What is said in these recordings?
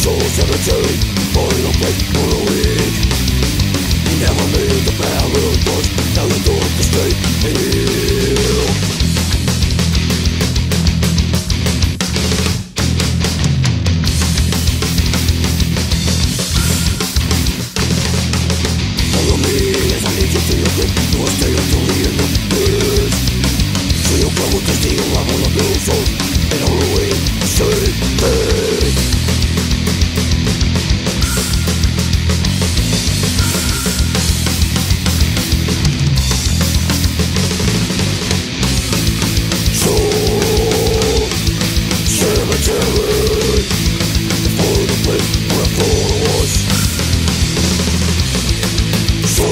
Cemetary, falling on plate for a week. You never made the barrel doors, now the door to stay here. Follow me as I lead you to your grave. You will stay until the end of this. So you'll come with the steel, I wanna build souls, and all the way straight back. Cemetary, for the place where I was. So,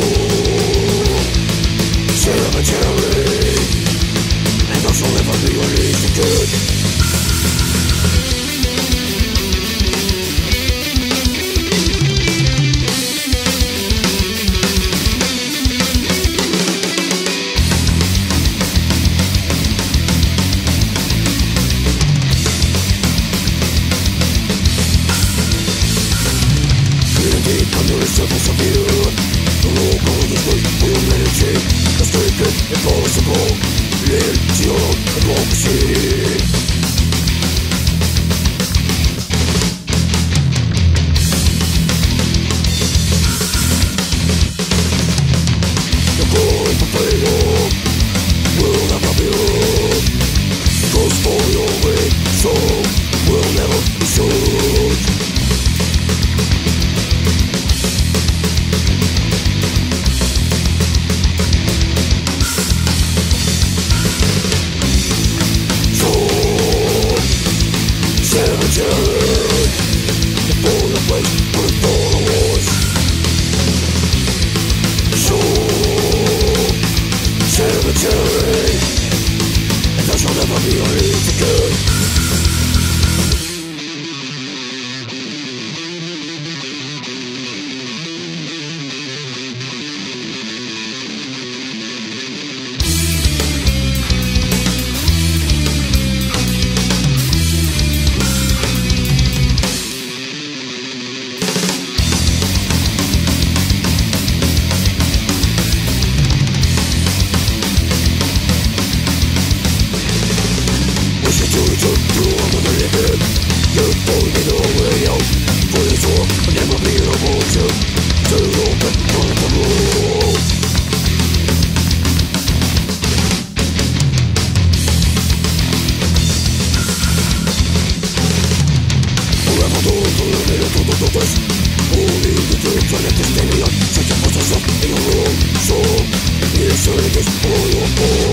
cemetary, and those will never be released again. Under the surface of you, the local of the street will manage. Let's take it impossible. Live your democracy. The going for freedom will never be heard. Goes for your way, so will never be sold. Cemetary, for the place where the door was. So, cemetary, and that shall never be released again. You're pointing the way out for the door, but never be able to open on the road. Forever those who live in the darkness, only the truth and the stadium, such a process in your room. So, it's a for your